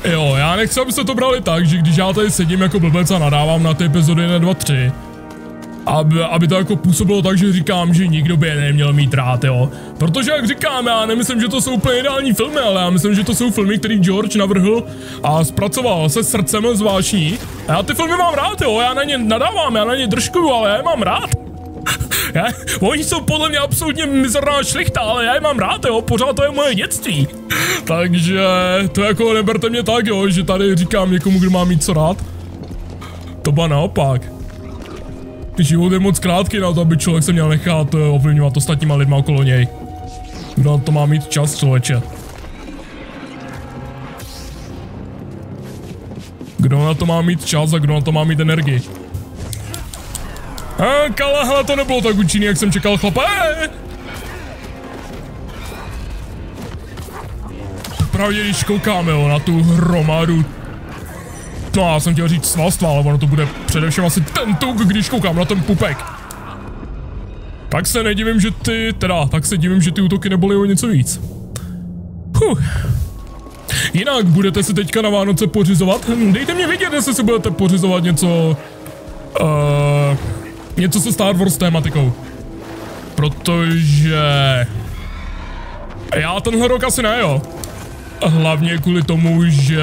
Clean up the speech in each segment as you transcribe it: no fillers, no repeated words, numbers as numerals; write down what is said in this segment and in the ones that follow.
Jo, já nechci, abyste to brali tak, že když já tady sedím jako blbec a nadávám na ty epizody 1, 2, 3, aby to jako působilo tak, že říkám, že nikdo by je neměl mít rád, jo. Protože jak říkám, já nemyslím, že to jsou úplně ideální filmy, ale já myslím, že to jsou filmy, který George navrhl a zpracoval se srdcem zvláštní. A já ty filmy mám rád, jo, já na ně nadávám, já na ně držkuju, ale já je mám rád. Oni jsou podle mě absolutně mizerná šlichta, ale já je mám rád, jo, pořád to je moje dětství. Takže to jako neberte mě tak, jo, že tady říkám někomu, kdo má mít co rád. To ba naopak. Život je moc krátký na to, aby člověk se měl nechat ovlivňovat ostatníma lidma okolo něj. Kdo na to má mít čas, člověče? Kdo na to má mít čas a kdo na to má mít energii? Kale, hele, to nebylo tak účinný, jak jsem čekal, chlape. Pravdě, když koukáme, jo, na tu hromadu. No, já jsem chtěl říct svalstva, ale ono to bude především asi ten tuk, když koukám na ten pupek. Tak se nedivím, že tak se divím, že ty útoky nebyly o něco víc. Jinak, budete si teďka na Vánoce pořizovat? Dejte mě vědět, jestli si budete pořizovat něco... něco se Star Wars tématikou. Protože... já tenhle rok asi ne, jo. Hlavně kvůli tomu, že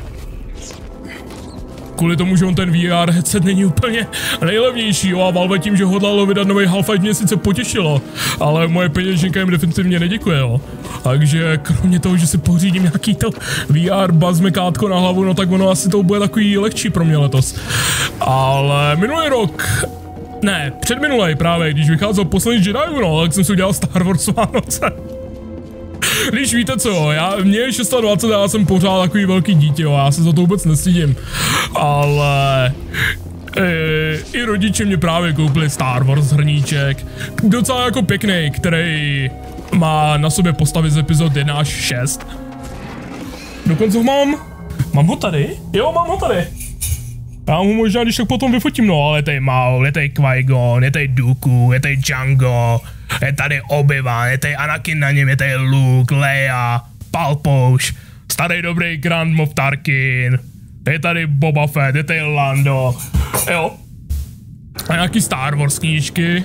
on ten VR headset není úplně nejlevnější, jo, a Valve tím, že hodlalo vydat nový Half-Life, mě sice potěšilo, ale moje peněženka jim definitivně neděkuje, jo. Takže kromě toho, že si pořídím nějaký to VR bazmekátko na hlavu, no tak ono asi to bude takový lehčí pro mě letos. Ale minulý rok, ne, předminulej právě, když vycházel poslední Jedi, no, tak jsem si udělal Star Wars Vánoce. Když víte co, mě je 26, já jsem pořád takový velký dítě, jo, já se za to vůbec nestydím, ale i rodiče mě právě koupili Star Wars hrníček, docela jako pěkný, který má na sobě postavy z epizod 1 až 6. Dokonce ho mám ho tady? Jo, mám ho tady. Já mu možná když tak potom vyfotím, no, ale je tady Maul, je tady Qui-Gon, je tady Dooku, je tady Django, je tady Obi-Wan, je tady Anakin na něm, je tady Luke, Leia, Palpouš, starý dobrý Grand Moff Tarkin, je tady Boba Fett, je tady Lando, jo. A nějaký Star Wars knížky.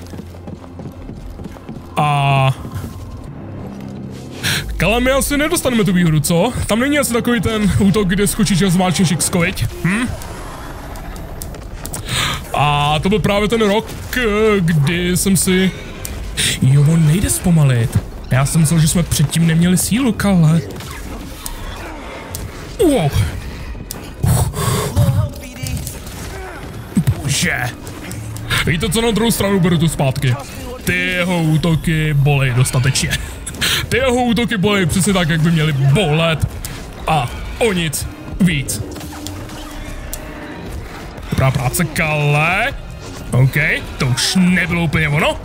A... Kale, my asi nedostaneme tu výhodu, co? Tam není asi takový ten útok, kde skočíš a zmáčneš X, viď? A to byl právě ten rok, kdy jsem si... Jo, on nejde zpomalit. Já jsem myslel, že jsme předtím neměli sílu, Kale. Wow. Bože. Víte co, na druhou stranu beru tu zpátky. Ty jeho útoky bolej dostatečně. Ty jeho útoky bolej přesně tak, jak by měly bolet. A o nic víc. Dobrá práce, Kale. OK, to už nebylo úplně ono.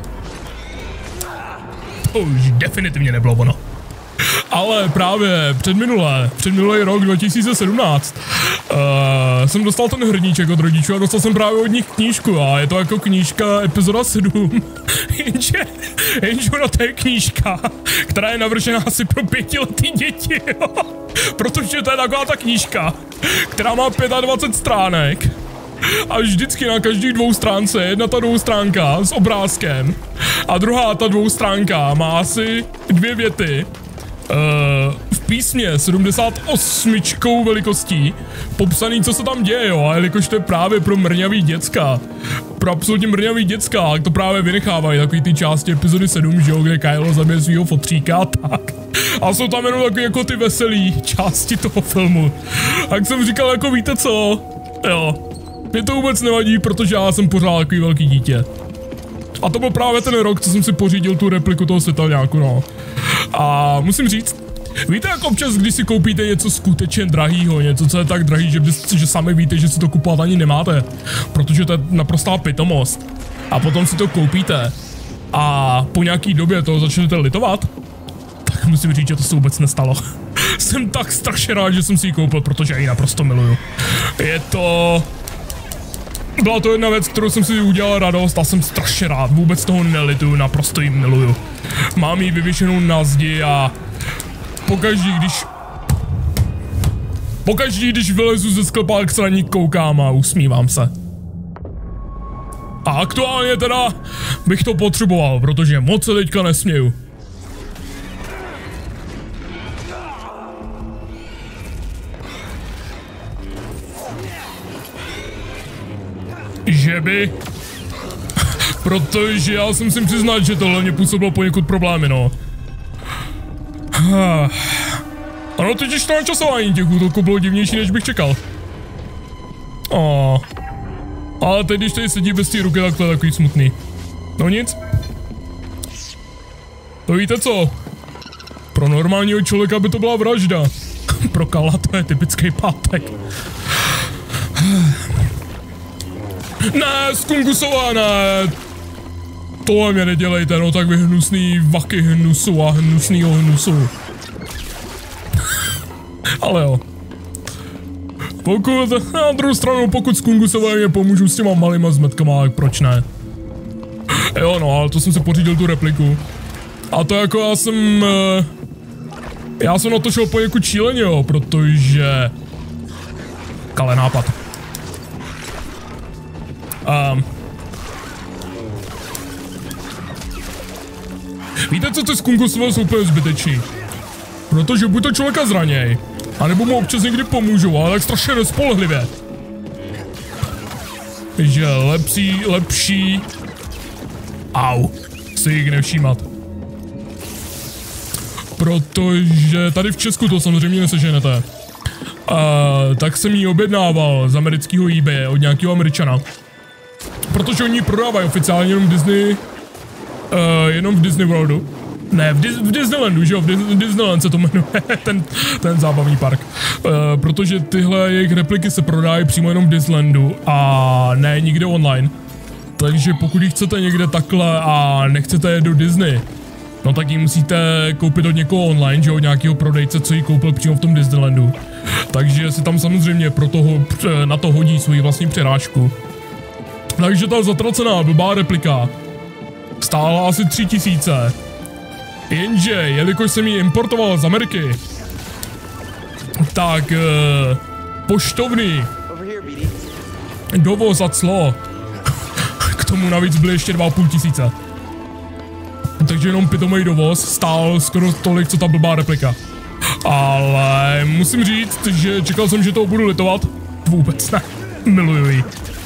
To už definitivně nebylo ono. Ale právě předminulý rok 2017 jsem dostal ten hrníček od rodičů a dostal jsem právě od nich knížku a je to jako knížka epizoda 7. jenže ona to je knížka, která je navržena asi pro 5letý děti, jo? Protože to je taková ta knížka, která má 25 stránek. A vždycky na každých 2 stránce jedna ta 2 stránka s obrázkem a druhá ta 2 stránka má asi 2 věty v písmě 78 velikostí popsaný, co se tam děje, jo, a jelikož to je právě pro mrňavý děcka, pro absolutně mrňavý děcka, tak to právě vynechávají takový ty části epizody 7, že jo, kde Kylo zabije svýho fotříka a tak. A jsou tam jenom takový jako ty veselý části toho filmu. Tak jsem říkal, jako víte co, jo. Mě to vůbec nevadí, protože já jsem pořád takový velký dítě. A to byl právě ten rok, co jsem si pořídil tu repliku toho světelňáku, no. A musím říct, víte, jak občas, když si koupíte něco skutečně drahýho, něco, co je tak drahý, že sami víte, že si to kupovat ani nemáte, protože to je naprostá pitomost. A potom si to koupíte a po nějaký době to začnete litovat, tak musím říct, že to se vůbec nestalo. Jsem tak strašně rád, že jsem si ji koupil, protože já ji naprosto miluju. Byla to jedna věc, kterou jsem si udělal radost a jsem strašně rád, vůbec toho nelituju, naprosto ji miluju. Mám ji vyvěšenou na zdi a pokaždý, když... Pokaždý, když vylezu ze sklepá, jak se na ní koukám a usmívám se. A aktuálně teda bych to potřeboval, protože moc se teďka nesměju. Že by? Protože já jsem si přiznat, že tohle mě působilo poněkud problémy, no. Ano, totiž to načasování těch útoků bylo divnější, než bych čekal. Ale teď, když tady sedí bez té ruky, tak to je takový smutný. No nic. To víte co? Pro normálního člověka by to byla vražda. Pro Kala to je typický pátek. Ne, skungusová, ne. Tohle mě nedělejte, no tak vy hnusný vaky hnusu a hnusnýho hnusu. Ale jo. Pokud, na druhou stranu, pokud skungusové mě pomůžu s těma malýma zmetkama, tak proč ne? Jo no, ale to jsem se pořídil tu repliku. A to jako já jsem na to šel poněkud šíleně, jo, protože... Kale nápad. Víte co, ty skungusové jsou úplně zbytečný. Protože buď to člověka zraněj, anebo mu občas někdy pomůžou, ale tak strašně nespolehlivě. Takže lepší... Au, si jich nevšímat. Protože tady v Česku to samozřejmě neseženete. Tak jsem ji objednával z amerického eBay od nějakého Američana. Protože oni ji prodávají oficiálně jenom Disney... jenom v Disney Worldu. Ne, v Disneylandu, že jo, v Disneyland se to jmenuje, ten zábavní park. Protože tyhle jejich repliky se prodávají přímo jenom v Disneylandu a ne nikde online. Takže pokud ji chcete někde takhle a nechcete jet do Disney, no tak ji musíte koupit od někoho online, že od nějakého prodejce, co ji koupil přímo v tom Disneylandu. Takže si tam samozřejmě na to hodí svoji vlastní přirážku. Takže ta zatracená blbá replika stála asi 3000. Jenže, jelikož jsem ji importoval z Ameriky, tak poštovný dovoz a clo, k tomu navíc byly ještě 2500. Takže jenom pitomej dovoz stál skoro tolik, co ta blbá replika. Ale musím říct, že čekal jsem, že toho budu litovat. Vůbec ne, miluju ji.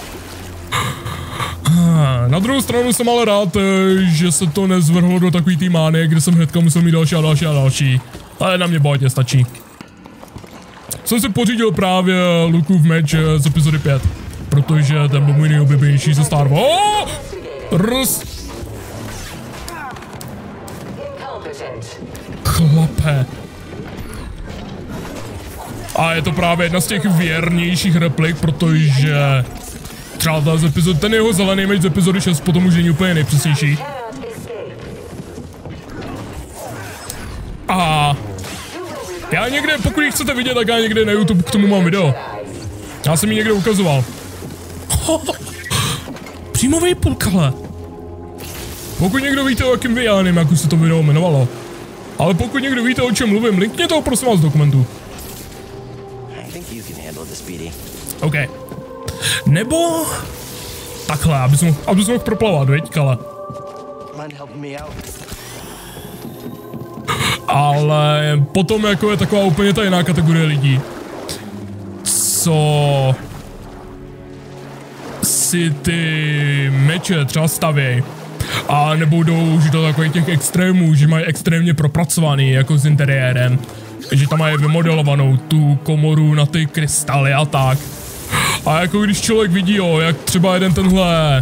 Na druhou stranu jsem ale rád, že se to nezvrhlo do takový té mánie, kde jsem hnedka musel mít další a další a další. Ale na mě bohatě stačí. Jsem si pořídil právě Lukův meč z epizody 5, protože ten byl můj nejoblíbenější ze Star Wars. Chlape. A je to právě jedna z těch věrnějších replik, protože třeba ta z epizody, ten jeho zelený meč z epizody 6 potom už není úplně nejpřesnější. A já někde, pokud ji chcete vidět, tak já někde na YouTube k tomu mám video. Já jsem ji někde ukazoval. Přímovej půlkale. Pokud někdo víte, o jakým já nevím, jak už se to video jmenovalo. Ale pokud někdo víte, o čem mluvím, linkně toho prosím vás z dokumentu. OK. Nebo... Takhle, abys mohl proplavat, veď, Kale. Ale potom jako je taková úplně ta jiná kategorie lidí, co si ty meče třeba stavěj a nebo jdou už do takových těch extrémů, že mají extrémně propracovaný jako s interiérem, že tam mají vymodelovanou tu komoru na ty krystaly a tak. A jako když člověk vidí, jo, jak třeba jeden tenhle...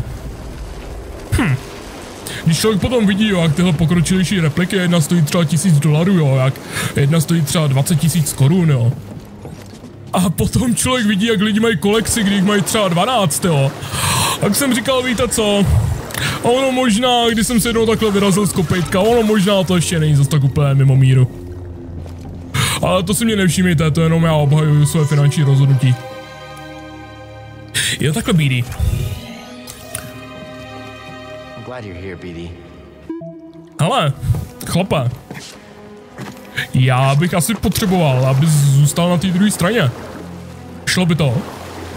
Když člověk potom vidí, jo, jak tyhle pokročilejší repliky, jedna stojí třeba $1000, jo, jak jedna stojí třeba 20 000 korun, jo. A potom člověk vidí, jak lidi mají kolekci, když mají třeba 12, jo. Tak jsem říkal, víte co? A ono možná, když jsem se jednou takhle vyrazil z kopejtka, ono možná to ještě není zase tak úplně mimo míru. Ale to si mě nevšímejte, to jenom já obhajuju své finanční rozhodnutí. Je to takhle, BD. Hele, chlape. Já bych asi potřeboval, aby zůstal na té druhé straně. Šlo by to?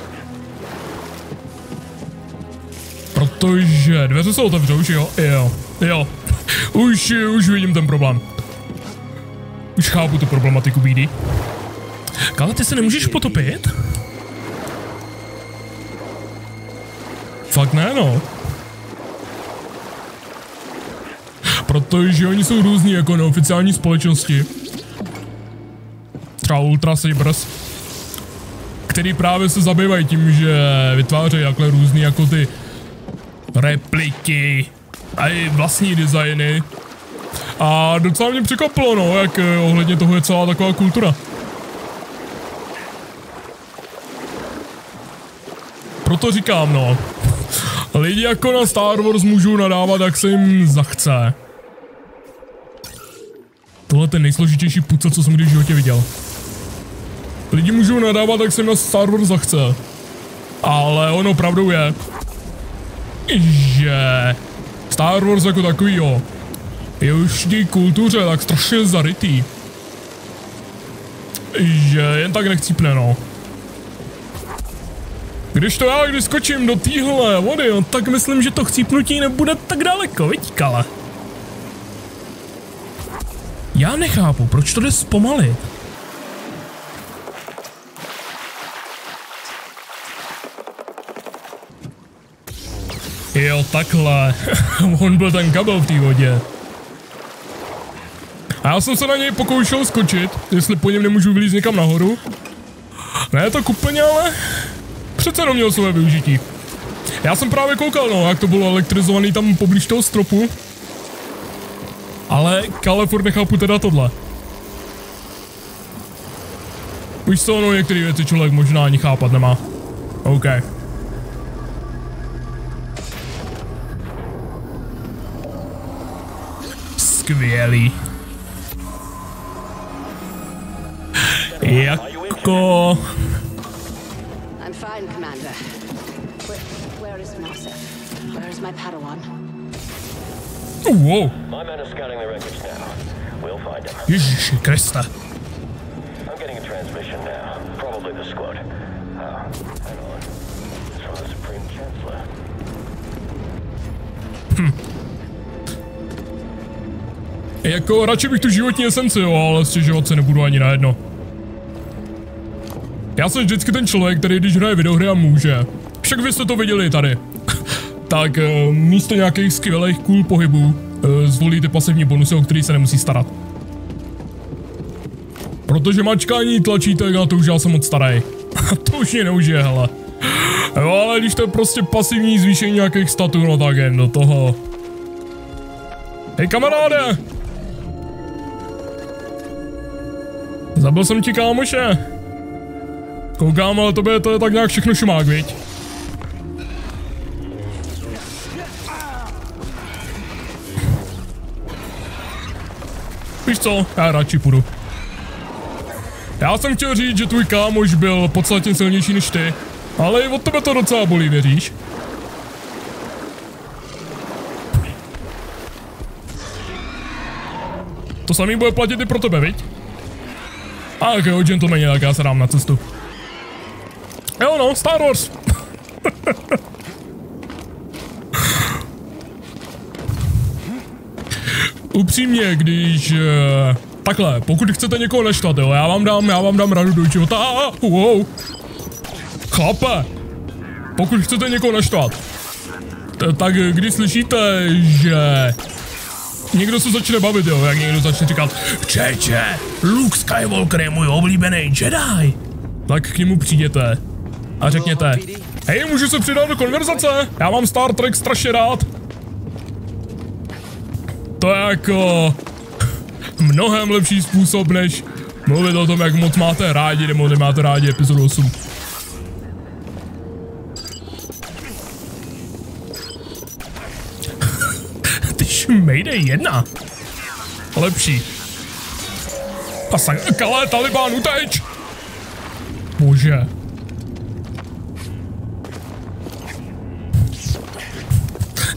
Protože dveře se otevřou, že jo? Jo. Už vidím ten problém. Už chápu tu problematiku, BD. Ale ty se nemůžeš potopit? Fakt ne, no. Protože oni jsou různí jako neoficiální společnosti. Třeba Ultra Sabers, který právě se zabývají tím, že vytvářejí takhle různý jako ty repliky a i vlastní designy. A docela mě překvapilo, no, jak ohledně toho je celá taková kultura. Proto říkám, no, lidi jako na Star Wars můžou nadávat, jak se jim zachce. Tohle je ten nejsložitější puca, co jsem kdy v životě viděl. Lidi můžou nadávat, jak se jim na Star Wars zachce. Ale ono pravdou je, že Star Wars jako takový, jo, je už v té kultuře tak strašně zarytý, že jen tak nechcípne, no. Když to já, když skočím do téhle vody, no, tak myslím, že to chcípnutí nebude tak daleko, vidíkale. Já nechápu, proč to jde zpomalit. Jo, takhle. On byl ten kabel v té vodě. A já jsem se na něj pokoušel skočit, jestli po něm nemůžu vylízt někam nahoru. Ne tak úplně, ale přece jenom měl své využití. Já jsem právě koukal, no, jak to bylo elektrizovaný tam poblíž toho stropu. Ale furt nechápu teda tohle. Už to, no, některé věci člověk možná ani chápat nemá. OK. Skvělý. Jako... I'm fine, Commander. Where is Nasif? Where is my Padawan? Wow. My men are scouting the wreckage now. We'll find him. Ježiši Kriste. I'm getting a transmission now. Probably the squad. Hang on. It's from the Supreme Chancellor. Jako radši bych tu životní esenci, jo, ale stěžovat se nebudu ani na jedno. Já jsem vždycky ten člověk, který když hraje videohry a může. Však vy jste to viděli tady. Tak místo nějakých skvělých cool pohybů zvolíte pasivní bonusy, o který se nemusí starat. Protože mačkání tlačítek, a to už já jsem moc starý. To už mě neužije, hele. Jo, ale když to je prostě pasivní zvýšení nějakých statů, no tak jen do toho. Hej kamaráde! Zabil jsem ti kámoše. Koukám, ale tobě to je tak nějak všechno šumák, viď? Víš co, já radši půjdu. Já jsem chtěl říct, že tvůj kámoš byl podstatně silnější než ty, ale i od tebe to docela bolí, věříš? To samý bude platit i pro tebe, viď? A jo, gentlemani, tak já se dám na cestu. Jo no, Star Wars. Upřímně, když... takhle, pokud chcete někoho naštvat, jo, já vám dám radu do života. Wow. Chlape, pokud chcete někoho naštvat, tak když slyšíte, že někdo se začne bavit, jo, jak někdo začne říkat Čeče, Luke Skywalker je můj oblíbený Jedi, tak k němu přijděte a řekněte hej, můžu se přidat do konverzace, já mám Star Trek strašně rád. To je jako mnohem lepší způsob, než mluvit o tom, jak moc máte rádi nebo nemáte rádi epizodu 8. Tyž Mayday 1. Lepší. A Kale, Taliban, uteč! Bože.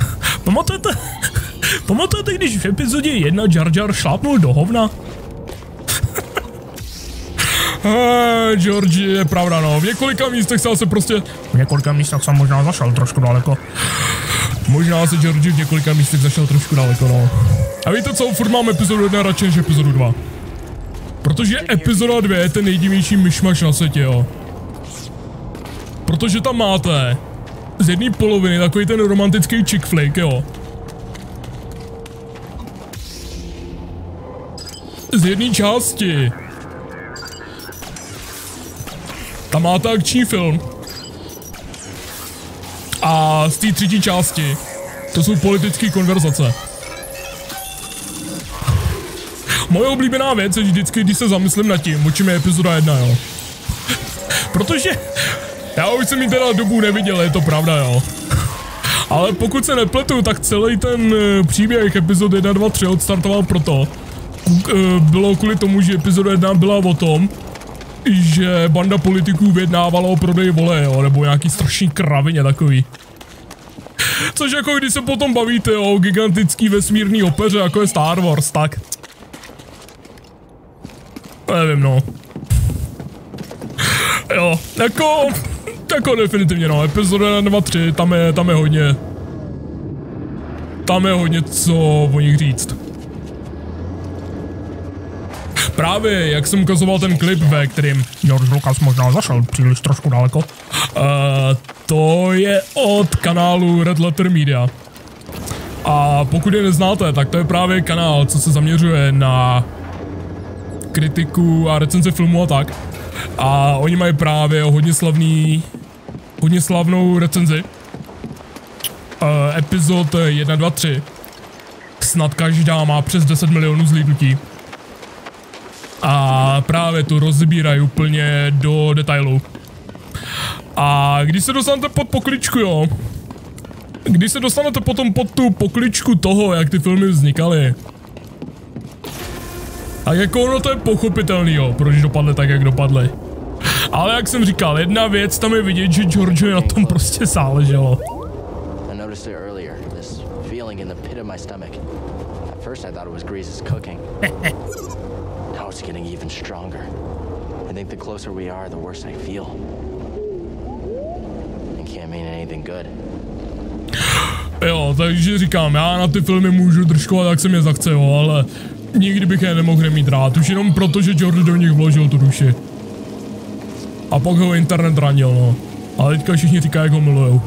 Pamatujete, když v epizodě 1 Jar Jar šlápnul do hovna? George, je pravda, no. V několika místech se prostě... V několika místech jsem možná zašel trošku daleko. Možná se George v několika místech zašel trošku daleko, no. A víte co, furt mám epizodu 1 radši než epizodu 2. Protože epizoda 2 je ten nejdivější myšmaš na světě, jo. Protože tam máte z jedné poloviny takový ten romantický chick flick, jo. Z jedné části tam máte akční film. A z té třetí části to jsou politické konverzace. Moje oblíbená věc je vždycky, když se zamyslím nad tím, o čem je epizoda 1, jo. Protože já už jsem ji teda dobu neviděl, je to pravda, jo. Ale pokud se nepletu, tak celý ten příběh epizod 1, 2, 3 odstartoval proto. Bylo kvůli tomu, že epizoda 1 byla o tom, že banda politiků vyjednávala o prodej vole, jo, nebo nějaký strašný kravině takový. Což jako když se potom bavíte o gigantický vesmírný opeře, jako je Star Wars, tak... Nevím, no. Jo, jako definitivně, no, epizoda 2, 3, tam je hodně... Tam je hodně co o nich říct. Právě, jak jsem ukazoval ten klip, ve kterým George Lucas možná zašel příliš trošku daleko, to je od kanálu Red Letter Media. A pokud je neznáte, tak to je právě kanál, co se zaměřuje na kritiku a recenzi filmu a tak. A oni mají právě hodně slavnou recenzi. Epizod 1, 2, 3. Snad každá má přes 10 milionů zhlídnutí. A právě tu rozbírají úplně do detailu. A když se dostanete pod pokličku, jo. Když se dostanete potom pod tu pokličku toho, jak ty filmy vznikaly. A jako ono to je pochopitelný, jo, proč dopadly tak, jak dopadly. Ale jak jsem říkal, jedna věc tam je vidět, že George na tom prostě záleželo. It's getting even stronger. I think the closer we are, the worse I feel. It can't mean anything good. Jo, takže říkám, já na ty filmy můžu držkovat, jak se mě zachce, jo, ale nikdy bych je nemohl nemít rád, už jenom proto, že George do nich vložil tu duši. A pak ho internet ranil, no. Ale teďka všichni říkají, jak ho milujou.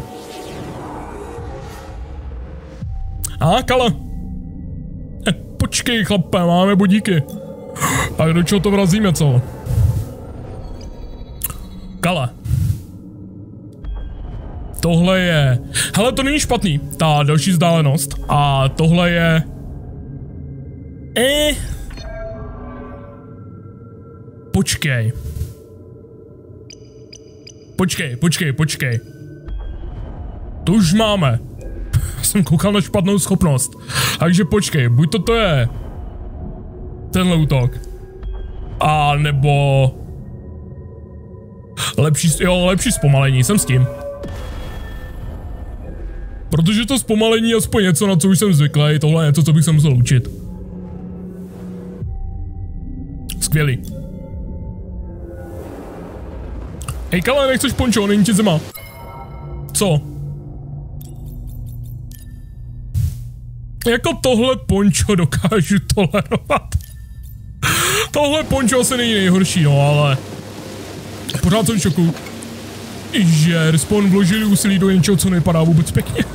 Kala. Počkej, chlape, máme bodíky. Tak do čeho to vrazíme, co? Kale. Tohle je... Hele, to není špatný, ta další vzdálenost. A tohle je... Počkej. Počkej. To už máme. Jsem koukal na špatnou schopnost. Takže počkej, buď to je... tenhle útok. A nebo... lepší zpomalení, jsem s tím. Protože to zpomalení je aspoň něco, na co už jsem zvyklý, tohle je něco, co bych se musel učit. Skvělý. Hej, Kale, nechceš pončo, není ti zima. Co? Jako tohle pončo dokážu tolerovat. Tohle pončo asi není nejhorší, no, ale... Pořád jsem v šoku, že Respawn vložili úsilí do něčeho, co nevypadá vůbec pěkně.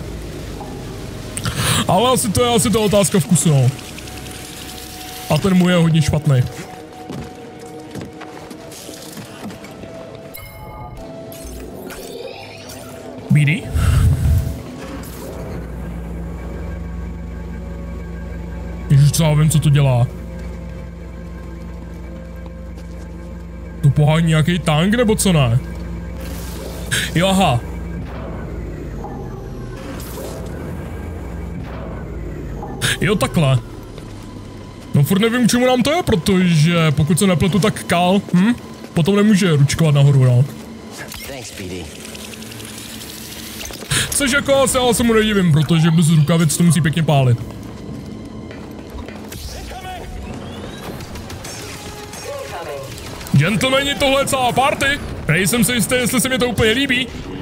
Ale asi to je otázka vkusu, no. A ten můj je hodně špatný. Bídý? Ježiš, co já vím, co to dělá. To pohání nějaký tank, nebo co ne? Jo, aha. Jo, takhle. No furt nevím, čemu nám to je, protože pokud se nepletu, tak Kal, potom nemůže ručkovat nahoru, no. Což jako asi ale se mu nedivím, protože bez rukavic to musí pěkně pálit. Gentlemani, tohle je celá party. Nejsem si jistý, jestli se mi to úplně líbí.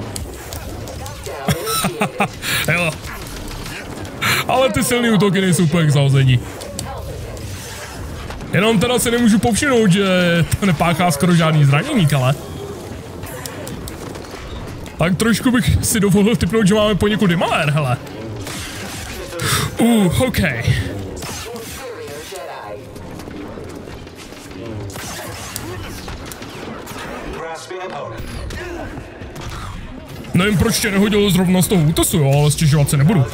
Jo. Ale ty silný útoky nejsou úplně k zahození. Jenom teda si nemůžu povšimnout, že to nepáchá skoro žádný zranění, ale. Tak trošku bych si dovolil tipnout, že máme poněkud malér, hele. OK. Nevím, proč tě nehodilo zrovna z toho útesu, jo, ale stěžovat se nebudu.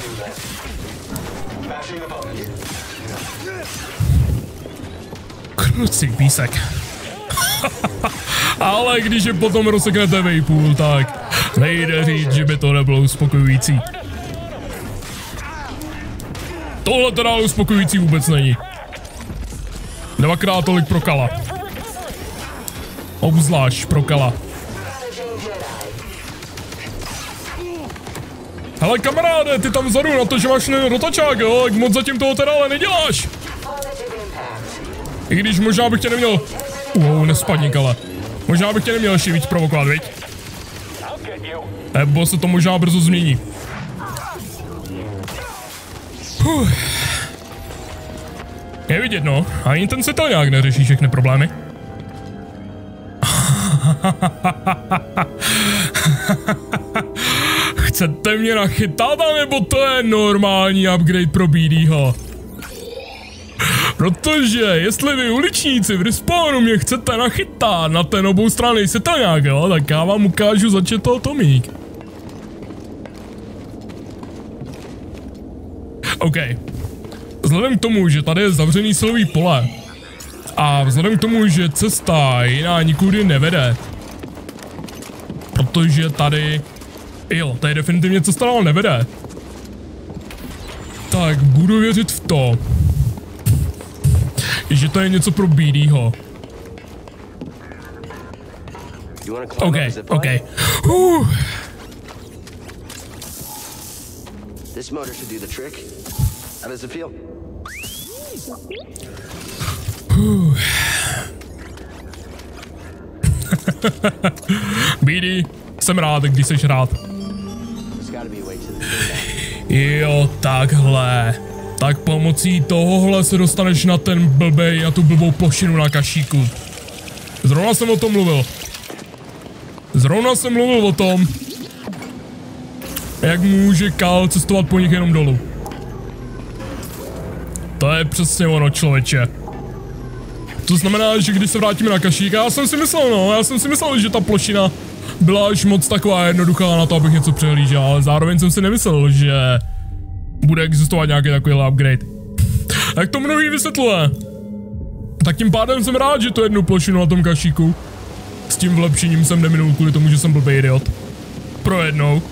Krucí písek. Ale když je potom rozseknete vejpůl, tak nejde říct, že by to nebylo uspokojující. Tohle teda uspokojující vůbec není. Dvakrát tolik pro Kala. Obzvlášť pro Kala. Hele kamaráde, ty tam vzadu na to, že máš rotačák, jo, jak moc zatím toho teda ale neděláš. I když možná bych tě neměl... nespadni, Kale. Možná bych tě neměl ještě víc provokovat, viď? Nebo se to možná brzo změní. Je vidět, no. Ani ten se to nějak neřeší všechny problémy. Chcete mě nachytat, nebo to je normální upgrade pro BDho? Protože jestli vy uličníci v respawnu mě chcete nachytat na ten oboustranný setelňák, jo, tak já vám ukážu začet toho Tomík. OK. Vzhledem k tomu, že tady je zavřený silový pole a vzhledem k tomu, že cesta jiná nikudy nevede, protože tady... Jo, tady definitivně cesta dál nevede. Tak budu věřit v to, že to je něco pro BDho. OK. This motor should do the trick. How does it feel? BD, jsem rád, když jsi rád. Jo, takhle. Tak pomocí tohohle se dostaneš na ten blbej, na tu blbou plošinu na kašíku. Zrovna jsem o tom mluvil. Zrovna jsem mluvil o tom, jak může Kal cestovat po nich jenom dolů. To je přesně ono, člověče. To znamená, že když se vrátíme na kašík, já jsem si myslel, že ta plošina byla až moc taková jednoduchá na to, abych něco přehlížel, ale zároveň jsem si nemyslel, že bude existovat nějaký takovýhle upgrade. Jak to mnohý vysvětluje. Tak tím pádem jsem rád, že to jednu plošinu na tom kašíku s tím vlepšením jsem neminul kvůli tomu, že jsem blbý idiot. Pro jednou.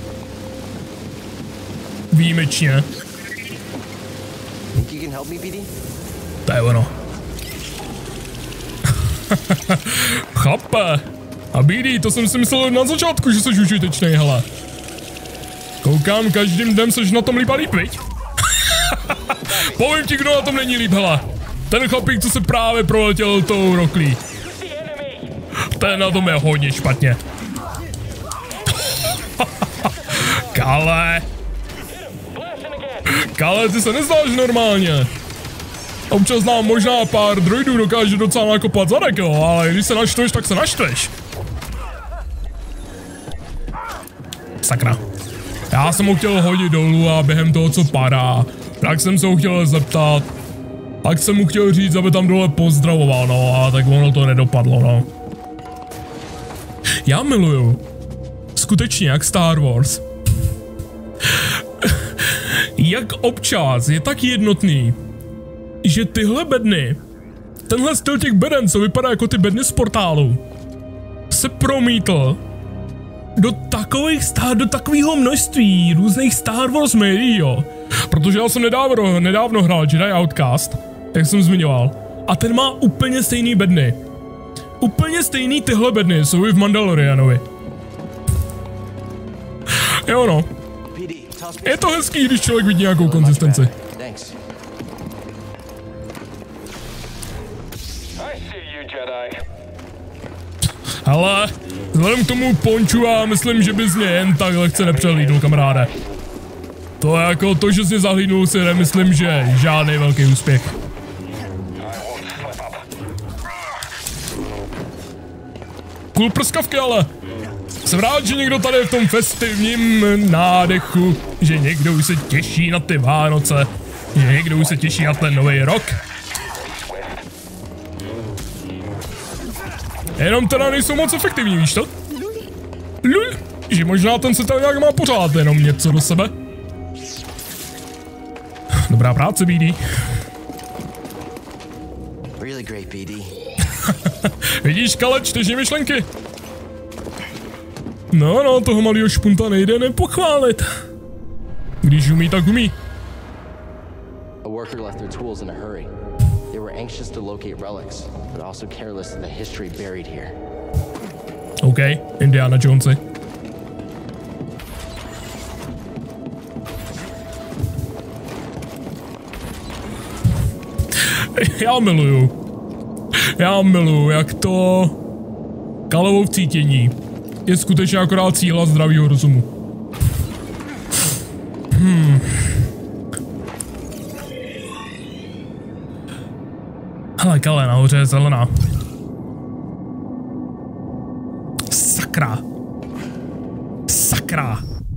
Výjimečně. To je ono. Chápe. A BD, to jsem si myslel na začátku, že jsi užitečnej, hele. Koukám, každým dnem seš na tom líp a líp, viď? Povím ti, kdo na tom není líp, hele. Ten chlapík, co se právě proletěl tou roklí. Ten na tom je hodně špatně. Kale. Kale, ty se nezdáš normálně. Občas nám možná pár droidů dokáže docela nakopat zadek, jo, ale když se naštveš, tak se naštveš. Sakra. Já jsem ho chtěl hodit dolů a během toho, co padá, tak jsem se ho chtěl zeptat. Tak jsem mu chtěl říct, aby tam dole pozdravoval, no, a tak ono to nedopadlo, no. Já miluju. Skutečně, jak Star Wars. Jak občas je tak jednotný, že tyhle bedny, tenhle styl těch beden, co vypadá jako ty bedny z portálu, se promítl do takového množství různých Star Wars médií, jo. Protože já jsem nedávno hrál Jedi Outcast, jak jsem zmiňoval, a ten má úplně stejný bedny. Úplně stejný tyhle bedny jsou i v Mandalorianovi. Jo no. Je to hezký, když člověk vidí nějakou konzistenci. Ale vzhledem k tomu ponču já myslím, že bys mě jen tak lehce nepřehlídnul, kamaráde. To jako to, že jsi zahlídnul, si nemyslím, že žádný velký úspěch. Cool prskavky, ale jsem rád, že někdo tady v tom festivním nádechu, že někdo už se těší na ty Vánoce, že někdo už se těší na ten nový rok. Jenom teda nejsou moc efektivní, víš to? Lul, že možná ten se tady nějak má pořád jenom něco do sebe. Dobrá práce, BD. Really great, BD. Vidíš, Kale, čteš myšlenky. No, toho malýho špunta nejde nepochválit. Když umí, tak umí. A worker left their tools in a hurry. They were anxious to locate relics, but also careless of the history buried here. OK, Indiana Jonesi. Já miluju, jak to Kalovo cítění je skutečně akorát síla zdravýho rozumu. Hele, Kale, nahoře je zelená. Sakra. Sakra.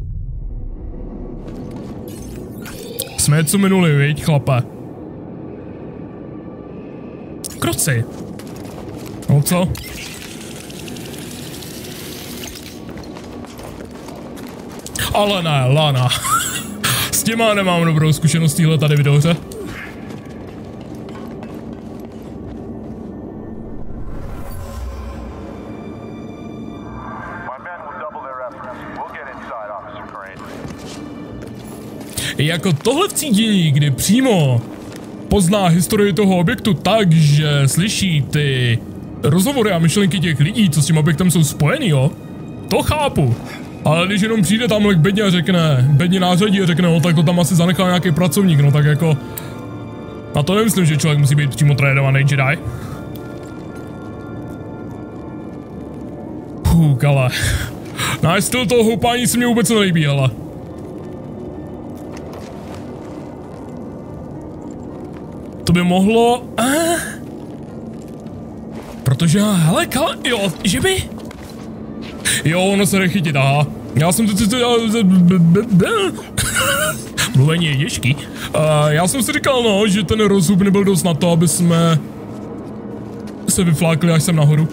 Jsme něco minuli, viď, chlape? Kroci. No co? Ale ne, Lana. S těma nemám dobrou zkušenost týhle tady videohře. Jako tohle vcítění, kdy přímo pozná historii toho objektu tak, že slyší ty rozhovory a myšlenky těch lidí, co s tím objektem jsou spojený, jo? To chápu. Ale když jenom přijde tamhle k bedně a řekne, bedně nářadí a řekne, no tak to tam asi zanechal nějaký pracovník, no tak jako... Na to nemyslím, že člověk musí být přímo trénovaný Jedi. Kale. Náš styl toho houpání se mě vůbec nelíbí, ale... To by mohlo... Protože, hele, Kale, jo, že by... Jo, ono se nechytit, aha. Já jsem mluvení je těžký. Já jsem si říkal, no, že ten rozhub nebyl dost na to, aby jsme se vyflákli až sem nahoru.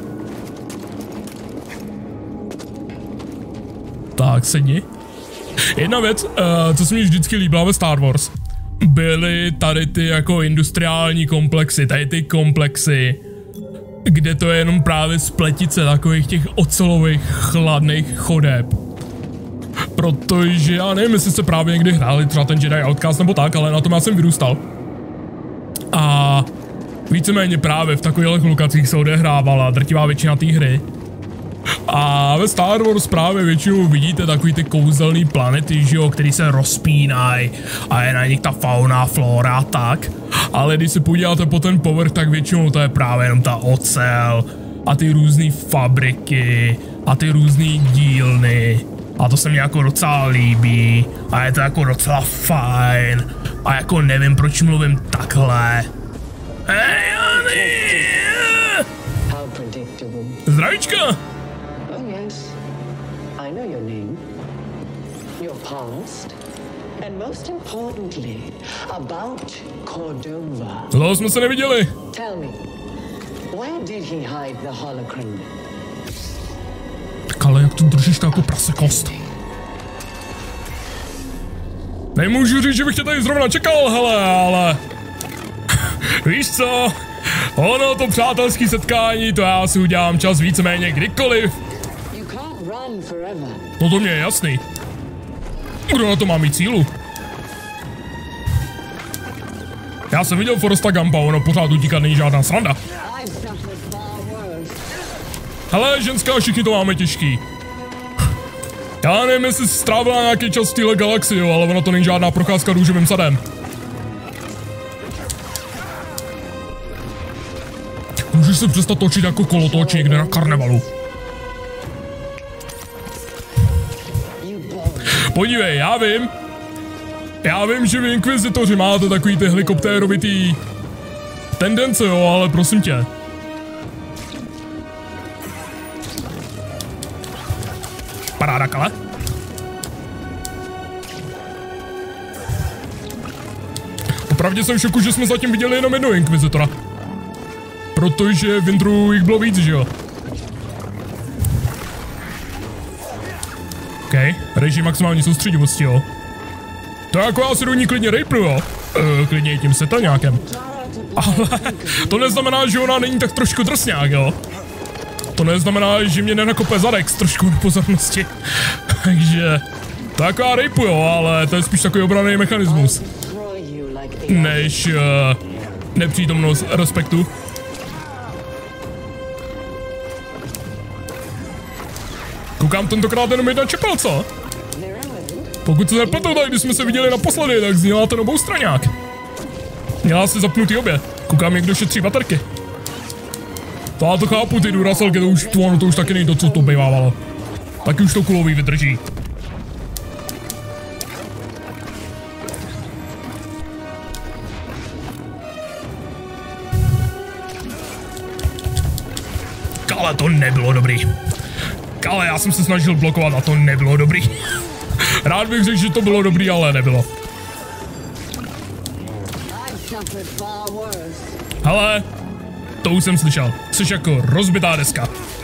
Tak, sedni. Jedna věc, co se mi vždycky líbila ve Star Wars, byly tady ty jako industriální komplexy, tady ty komplexy, kde to je jenom právě spletice takových těch ocelových chladných chodeb. Protože já nevím, jestli jste právě někdy hráli třeba ten Jedi Outcast nebo tak, ale na tom já jsem vyrůstal. A víceméně právě v takových lokacích se odehrávala drtivá většina té hry. A ve Star Wars právě většinou vidíte takový ty kouzelný planety, že jo, který se rozpínají a je na nich ta fauna, flora a tak. Ale když se podíváte po ten povrch, tak většinou to je právě jenom ta ocel a ty různé fabriky a ty různé dílny. A to se mi jako docela líbí a je to jako docela fajn a jako nevím, proč mluvím takhle. Hej, Jany! Zdravíčka! I know your name, your past, and most importantly, about Cordova. Dlouho jsme se neviděli. Tell me, where did he hide the holocron? Tak ale jak to držíš to jako prasekost? Nemůžu říct, že bych tě tady zrovna čekal, hele, ale... Víš co? Ono to přátelský setkání, to já si udělám čas víceméně kdykoliv. No to mě je jasný. Kdo na to má mít sílu? Já jsem viděl Forresta Gumpa, ono pořád utíkat není žádná sranda. Hele, ženská, všichni to máme těžký. Já nevím, jestli jsi strávila nějaký čas v téhle galaxii, jo, ale ono to není žádná procházka růžovým sadem. Můžeš se přestat točit jako kolotoč někde na karnevalu. Podívej, já vím, že vy inkvizitoři máte takový ty helikoptérovitý tendence, jo, ale prosím tě. Paráda, Kale. Opravdu jsem v šoku, že jsme zatím viděli jenom jednoho inkvizitora. Protože v intru jich bylo víc, že jo? OK, režim maximální soustředivosti, jo. To jako já si do ní klidně rejpnu, jo. Klidně tím setaňákem. Ale to neznamená, že ona není tak trošku drsňák, jo. To neznamená, že mě nenakope zadek s trošku nepozornosti. Takže to jako já rejpu, jo, ale to je spíš takový obranný mechanismus. Než nepřítomnost respektu. Koukám tentokrát jenom jedna čepel, co? Pokud se nepletou, tak když jsme se viděli naposledy, tak zněla ten oboustraňák. Měla si zapnutý obě. Koukám, jak šetří baterky. To já to chápu, ty Duracelky, to už taky nejde to, co to bývávalo. Taky už to kulový vydrží. Ale to nebylo dobrý. Ale já jsem se snažil blokovat a to nebylo dobrý. Rád bych řekl, že to bylo dobrý, ale nebylo. Hele, to už jsem slyšel. Jsi jako rozbitá deska.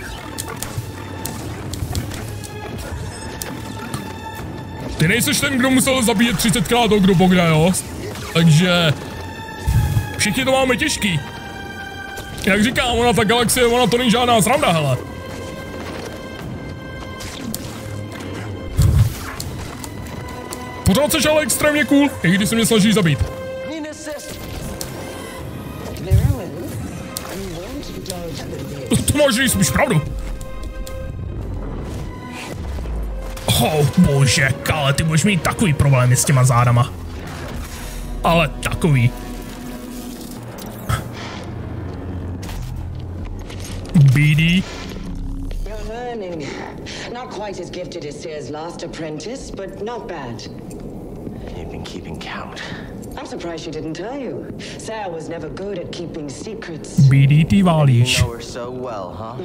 Ty nejseš ten, kdo musel zabíjet 30krát toho, kdo Bogda, jo? Takže všichni to máme těžký. Jak říkám, ona ta galaxie, ona to není žádná sranda, hele. Pořád seš ale extrémně cool, i když se mě snaží zabít. To máš říct spíš pravdu. Oh bože, Kale, ty budeš mít takový problémy s těma zádama. Ale takový. BD. You're learning. Not quite as gifted as Seer's last apprentice, but not bad. You've been keeping count. I'm surprised she didn't tell you. Seer was never good at keeping secrets. BD, ty válíš. You know her so well, huh?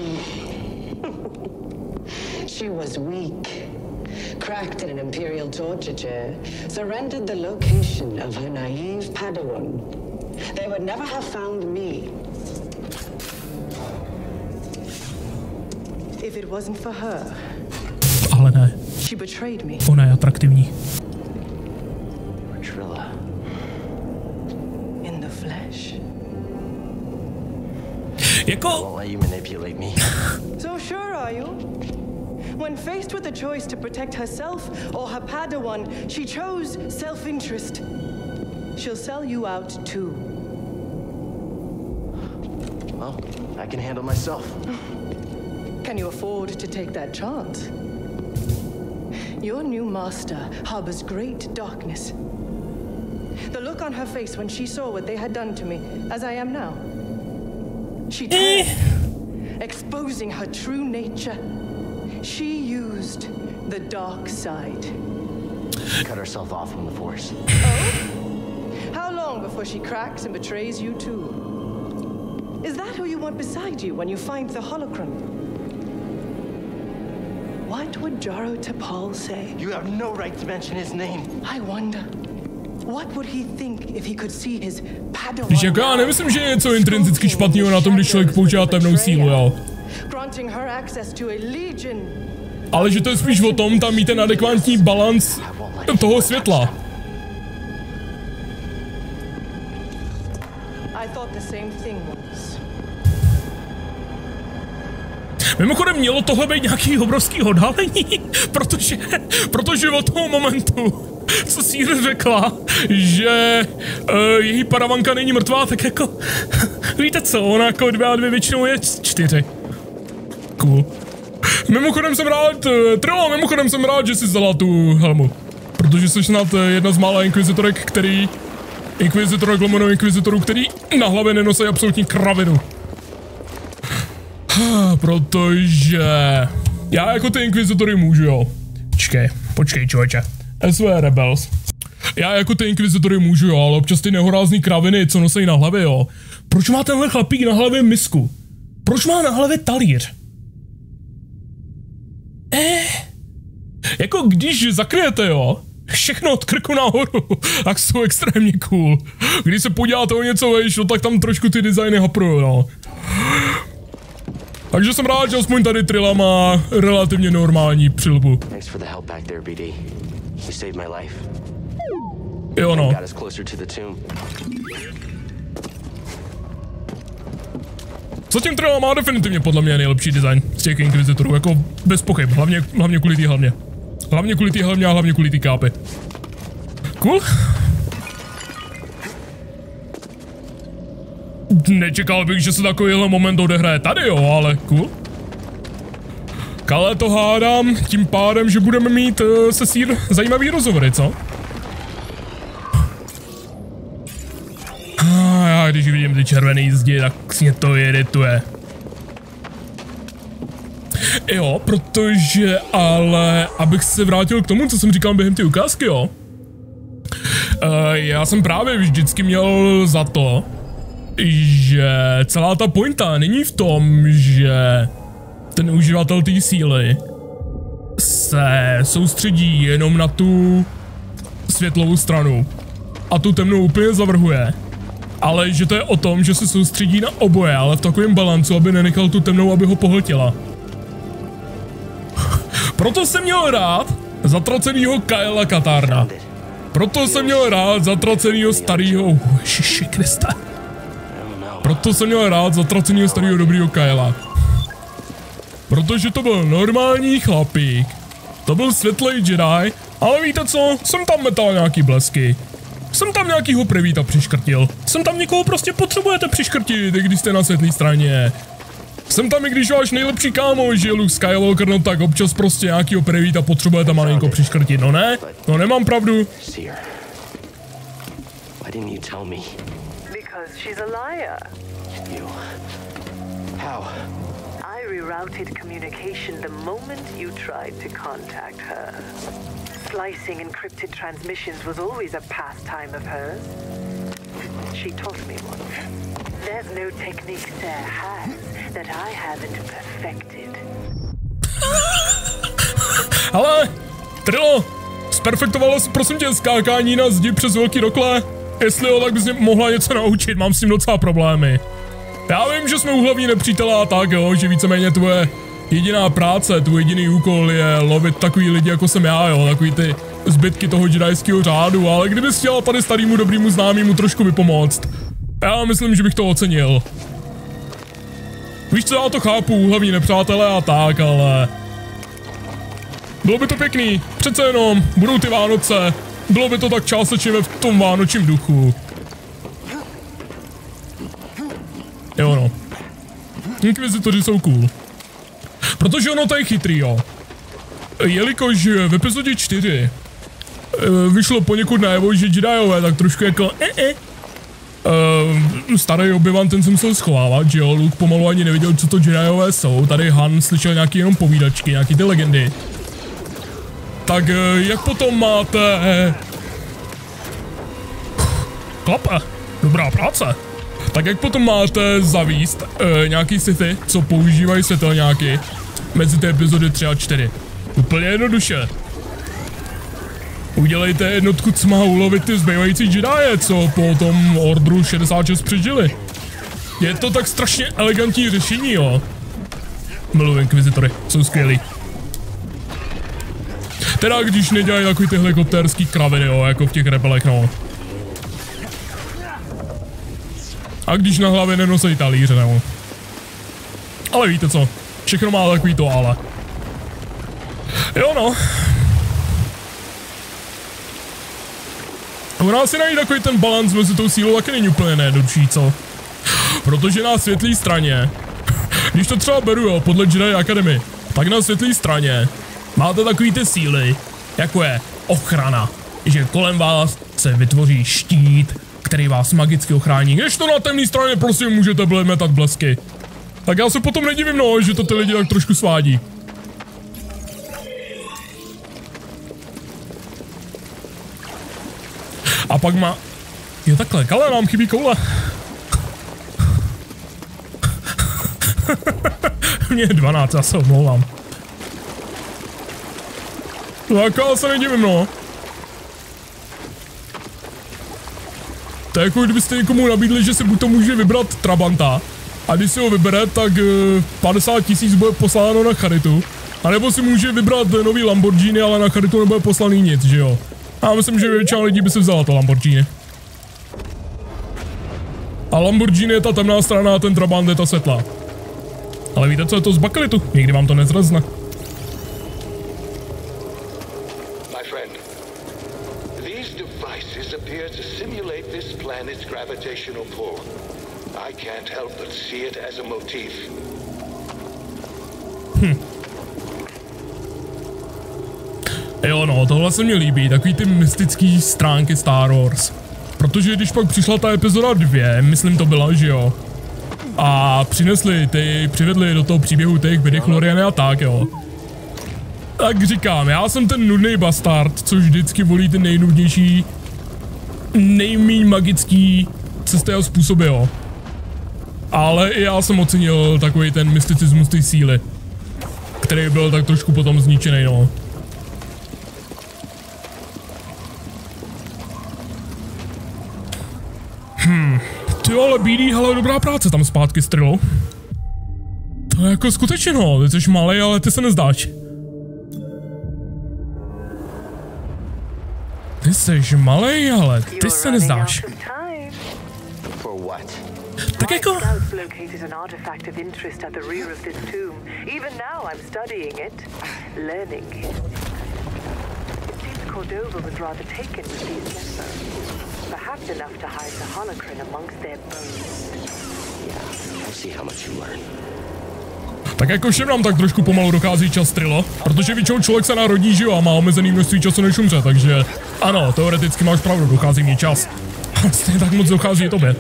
She was weak. Cracked in an Imperial torture chair. Surrendered the location of her naive Padawan. They would never have found me. If it wasn't for her, Ale ne, she betrayed me. ona je atraktivní. Trilla. In the flesh. Jako... Won't let you manipulate me. So sure are you? When faced with the choice to protect herself or her Padawan, she chose self-interest. She'll sell you out too. Well, I can handle myself. Can you afford to take that chance? Your new master harbors great darkness. The look on her face when she saw what they had done to me, as I am now. She turned, exposing her true nature. She used the dark side. Cut herself off from the Force. Oh? How long before she cracks and betrays you too? Is that who you want beside you when you find the holocron? What would Jaro Tapal say? You have no right to mention his name. I wonder, what would he think if he could see his Padawan? Když jako já nemyslím, že je něco intrinzicky špatného na tom, když člověk používá temnou sílu, jo. Granting her access to a legion. Ale že to je spíš o tom, tam mít ten adekvátní balans toho světla. I thought the same thing once. Mimochodem mělo tohle být nějaký obrovský odhalení, protože od toho momentu, co Seer řekla, že její padavanka není mrtvá, tak jako, víte co, ona jako 2 a 2 většinou je 4. Cool. Mimochodem jsem rád, mimochodem jsem rád, že jsi vzala tu helmu, protože jsi snad jedna z mála inkvizitorek, který, inkvizitorů, který na hlavě nenosí absolutní kravinu. Protože já jako ty inkvizitory můžu, jo. Čekej. Počkej, člověče. SV Rebels. Já jako ty inkvizitory můžu, jo, ale občas ty nehorázný kraviny, co nosejí na hlavě, jo. Proč má tenhle chlapík na hlavě misku? Proč má na hlavě talíř? Jako když zakryjete, jo, všechno od krku nahoru, tak jsou extrémně cool. Když se podíváte o něco vejš, no, tak tam trošku ty designy haprují, no. Takže jsem rád, že aspoň tady Trilla má relativně normální přilbu. Jo no. Zatím Trilla má definitivně podle mě nejlepší design z těch inkvizitorů, jako bez pochyb, hlavně kvůli té helmě. Hlavně kvůli té helmě a hlavně kvůli té kápy. Cool. Nečekal bych, že se takovýhle moment odehraje tady, jo, ale cool. Kale to hádám tím pádem, že budeme mít se Seer zajímavý rozhovory, co? Já když vidím ty červený zdi, tak mě to irituje. Jo, protože ale, abych se vrátil k tomu, co jsem říkal během ty ukázky, jo. Já jsem právě vždycky měl za to, že celá ta pointa není v tom, že ten uživatel té síly se soustředí jenom na tu světlovou stranu a tu temnou úplně zavrhuje, ale že to je o tom, že se soustředí na oboje, ale v takovém balancu, aby nenechal tu temnou, aby ho pohltila. Proto jsem měl rád zatracenýho Kylea Katarna. Proto jsem měl rád zatracenýho starýho... Ježiši Kriste. Proto jsem měl rád zatracenýho starýho dobrýho Kylea. Protože to byl normální chlapík. To byl světlej Jedi, ale víte co? Jsem tam metal nějaký blesky. Jsem tam nějakýho prevíta přiškrtil. Jsem tam někoho prostě potřebujete přiškrtit, i když jste na světlé straně. Jsem tam, i když váš nejlepší kámoš je Luke Skywalker, no tak občas prostě nějakýho prevíta potřebujete malinko přiškrtit, no ne? No nemám pravdu. Because she's a liar. You? How? I rerouted communication the moment you tried to contact her. Slicing encrypted transmissions was always a pastime of hers. She taught me once. There's no technique Sarah has that I haven't perfected. Ale, Trillo, zperfektovala jsi prosím tě skákání na zdi přes velký rokle? Jestli jo, tak bys mě mohla něco naučit, mám s tím docela problémy. Já vím, že jsme úhlavní nepřítelé a tak jo, že víceméně tvoje jediná práce, tvůj jediný úkol je lovit takový lidi jako jsem já, jo, takový ty zbytky toho jedajského řádu, ale kdybys chtěla tady starýmu dobrýmu známýmu trošku vypomoct, já myslím, že bych to ocenil. Víš co, já to chápu, úhlavní nepřátelé a tak, ale... Bylo by to pěkný, přece jenom, budou ty Vánoce, bylo by to tak částečně v tom vánočním duchu. Jo no. Inkvizitoři jsou cool. Protože ono to je chytrý, jo. Jelikož v epizodě 4 vyšlo poněkud najevo, že Jediové tak trošku jako starý Obi-Wan ten se musel schovávat, že jo, Luke pomalu ani nevěděl, co to Jediové jsou, tady Han slyšel nějaký jenom povídačky, nějaký ty legendy. Tak jak potom máte... Klape, dobrá práce. Tak jak potom máte zavíst nějaký sity, co používají světelňáky mezi ty epizody 3 a 4? Úplně jednoduše. Udělejte jednotku, co má ulovit ty zbývající Jedije, co po tom Orderu 66 přežili. Je to tak strašně elegantní řešení, jo. Miluji inkvizitory, jsou skvělí. Teda když nedělají takový ty helikoptérský kraviny, jo, jako v těch rebelech, no. A když na hlavě nenosejí talíře, no. Ale víte co, všechno má takový to ale. Jo no. U nás si najít takový ten balans mezi tou sílou taky není úplně nejjednodušší, co? Protože na světlé straně, když to třeba beru, jo, podle Jedi Academy, tak na světlé straně máte takový ty síly, jako je ochrana, že kolem vás se vytvoří štít, který vás magicky ochrání, když to na temné straně prostě můžete metat blesky. Tak já se potom nedivím, no, že to ty lidi tak trošku svádí. pak má... Jo takhle, ale nám chybí koule. Mně je 12, já se omlouvám. Tak já se nedivím, no. To je jako kdybyste někomu nabídli, že si buď to může vybrat Trabanta, a když si ho vybere, tak 50 000 bude posláno na charitu, anebo si může vybrat nový Lamborghini, ale na charitu nebude poslaný nic, že jo. Já myslím, že většina lidí by si vzala to Lamborghini. A Lamborghini je ta temná strana a ten Trabant je ta světlá. Ale víte, co je to z bakelitu? Nikdy vám to nezrazne. My friend, these devices appear to simulate this planet's gravitational pull. I can't help but see it as a motif. Jo no, tohle se mi líbí, takový ty mystický stránky Star Wars. Protože když pak přišla ta epizoda 2, myslím to byla, že jo. A přivedli do toho příběhu těch midichloriany a tak, jo. Tak říkám, já jsem ten nudný bastard, což vždycky volí ty nejnudnější, nejméně magický cesty a způsoby, jo. Ale i já jsem ocenil takový ten mysticismus té síly, který byl tak trošku potom zničený, no. Ty ale bídý, hele, dobrá práce tam zpátky, Strilo. To je jako skutečně, no, ty jsi malej, ale ty se nezdáš. Ty jsi malej, ale ty se nezdáš. Tak jako... Cordova was rather taken with these nephos. Perhaps enough to hide the holocron amongst their bones. Yeah, I see how much you learn. Tak jako všem nám tak trošku pomalu dochází čas, Trilo, protože většinou člověk se narodí, že jo, a má omezený množství času než umře, takže ano, teoreticky máš pravdu, dochází mi čas. Ale stejně tak moc dochází i tobě.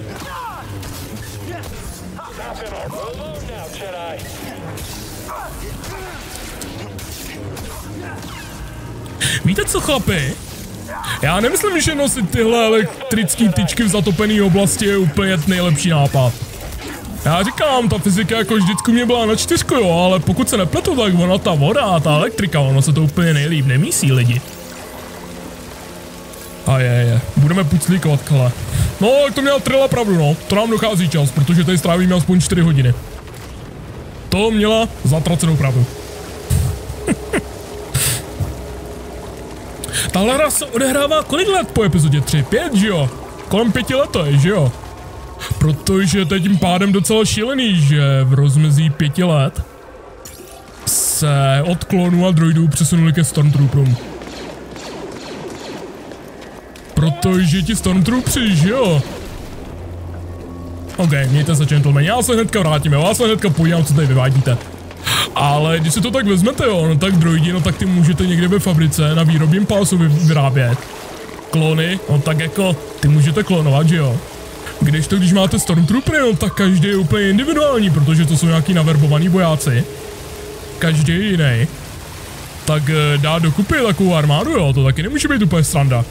Víte co, chlapi? Já nemyslím, že nosit tyhle elektrické tyčky v zatopené oblasti je úplně nejlepší nápad. Já říkám, ta fyzika jako vždycky mě byla na 4, jo, ale pokud se nepletu, tak ona ta voda a ta elektrika, ono se to úplně nejlíp nemísí, lidi. A je. Budeme puclíkovat, kle. No, jak to měl Trilla pravdu, no. To nám dochází čas, protože tady strávíme aspoň 4 hodiny. To měla zatracenou pravdu. Tahle hra se odehrává kolik let po epizodě 3? 5, že jo? Kolem 5 let to je, že jo? Protože to je tím pádem docela šílený, že v rozmezí 5 let se od klonů a droidů přesunuli ke Stormtrooperům. Protože ti Stormtrooperi, že jo? OK, mějte se, gentlemen, já se hnedka vrátím, jo? Já se hnedka podívám, co tady vyvádíte. Ale když si to tak vezmete, jo, no tak droidi, no tak ty můžete někde ve fabrice na výrobním pásu vyrábět. Klony, no tak jako, ty můžete klonovat, že jo. Když máte Stormtroopery, no tak každý je úplně individuální, protože to jsou nějaký naverbovaný bojáci. Každý je jiný. Tak dát dokupy takovou armádu, jo, to taky nemůže být úplně sranda.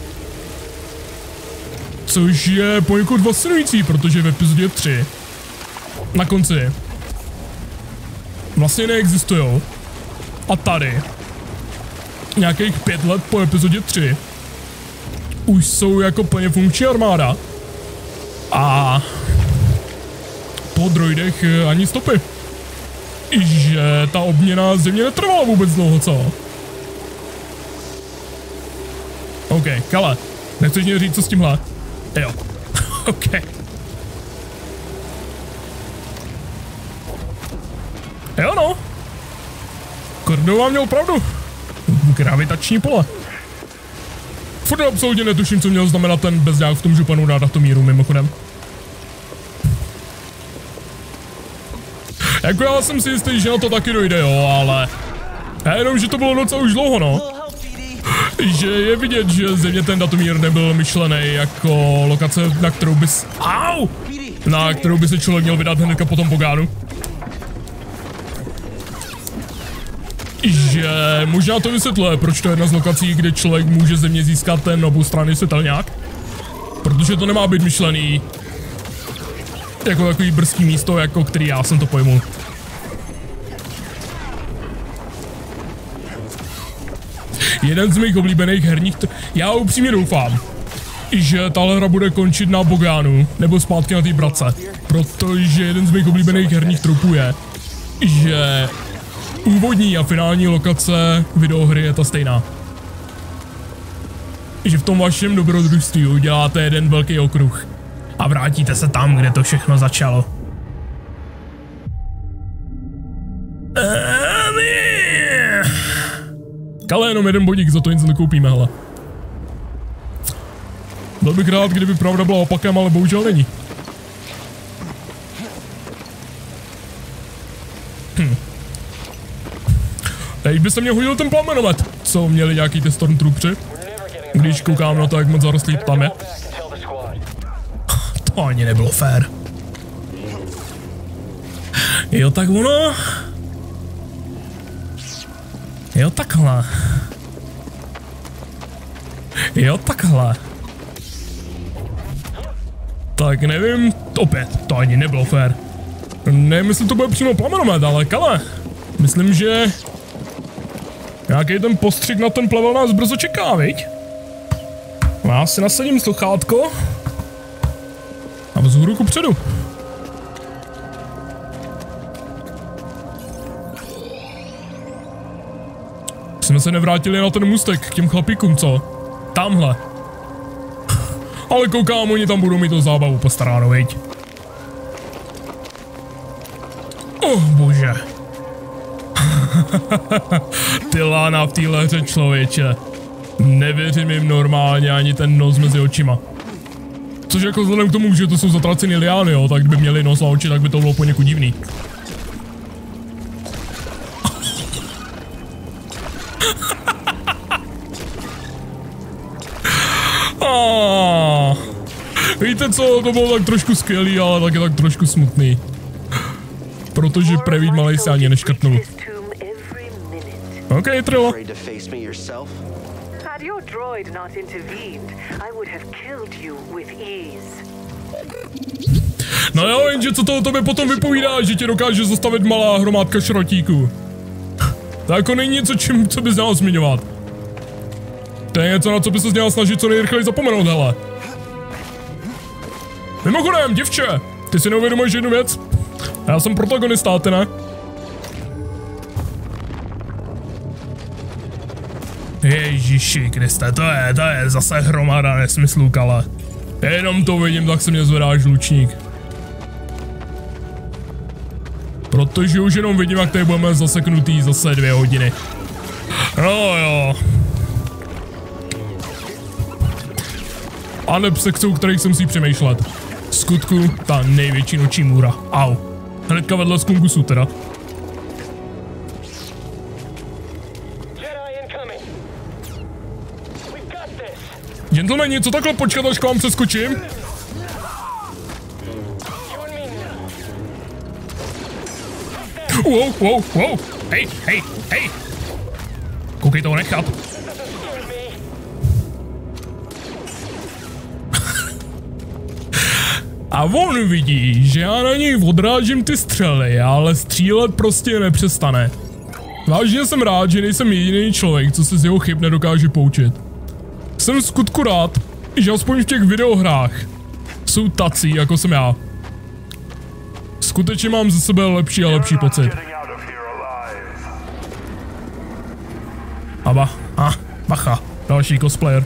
Což je poněkud fascinující, protože v epizodě 3 na konci vlastně neexistujou. A tady nějakých 5 let po epizodě 3 už jsou jako plně funkční armáda. A po droidech ani stopy. I že ta obměna země netrvala vůbec dlouho, co? OK, Kale, nechceš mě říct, co s tímhle? Jo. OK. Jo no. Cordova měl pravdu. Gravitační pole. Furt absolutně netuším, co měl znamenat ten bezďák v tom županu na datomíru, mimochodem. Jako já jsem si jistý, že na to taky dojde, jo, ale... Jenom, že to bylo docela už dlouho, no. Že je vidět, že země ten datomír nebyl myšlený jako lokace, na kterou bys... Au! Na kterou by se člověk měl vydat hnedka po tom pogánu. Že možná to vysvětluje, proč to je jedna z lokací, kde člověk může země získat ten oboustranný světelňák. Protože to nemá být myšlený jako takový brzký místo, jako který já jsem to pojmul. Jeden z mých oblíbených herních... Já upřímně doufám, že tahle hra bude končit na Bogánu, nebo zpátky na té brace. Protože jeden z mých oblíbených herních tropů je, že úvodní a finální lokace videohry je ta stejná. Že v tom vašem dobrodružství uděláte jeden velký okruh a vrátíte se tam, kde to všechno začalo. Ale jenom jeden bodík, za to nic nekoupíme, hele. Byl bych rád, kdyby pravda byla opakem, ale bohužel není. Teď by se mě hodil ten plamenomet, co měli nějaký ty stormtroopři. Když koukám na to, jak moc zarostlý tam je. To ani nebylo fér. Jo, tak ono... Jo, takhle. Jo, takhle. Tak nevím, opět, to ani nebylo fér. Nevím, jestli to bude přímo plamenomet, ale kale. Myslím, že... nějaký ten postřik na ten plevel nás brzo čeká, viď? Já si nasadím sluchátko. A vzhůru kupředu. Jsme se nevrátili na ten můstek k těm chlapíkům, co? Tamhle. Ale koukám, oni tam budou mít to zábavu postaráno, viď? Oh, bože. Ty lána v téhle hře, člověče. Nevěřím jim normálně ani ten nos mezi očima. Což jako vzhledem k tomu, že to jsou zatracený liány, jo, tak kdyby měli nos a oči, tak by to bylo poněkud divný. Víte co, to bylo tak trošku skvělý, ale taky tak trošku smutný. Protože Prevíd malej se ani neškrtnul. OK, Trilo. Had your droid not intervened, I would have killed you with ease. No jo, jenže co to o tobě potom vypovídá, že tě dokáže zastavit malá hromádka šrotíků. To jako není něco, co bys měl zmiňovat. To je něco, na co bys se měl snažit co nejrychleji zapomenout, hele. Mimochodem, děvče, ty si neuvědomuješ jednu věc? Já jsem protagonista, ty ne? Ježiši Kriste, to je zase hromada nesmyslů, kale. Jenom to vidím, tak se mě zvedá žlučník. Protože už jenom vidím, jak tady budeme zaseknutý zase 2 hodiny. No jo. A neb sekcou, kterých jsem si přemýšlet. V skutku, ta největší noční můra. Au. Hnedka vedle Skungusu teda. Gentlemani, co takhle počkat, až k vám přeskočím? Wow. Hej. Koukej toho nechat. A on vidí, že já na něj odrážím ty střely, ale střílet prostě nepřestane. Vážně jsem rád, že nejsem jediný člověk, co se z jeho chyb nedokáže poučit. Jsem v skutku rád, že aspoň v těch videohrách jsou tací, jako jsem já. Skutečně mám ze sebe lepší a lepší pocit. Bacha, další cosplayer.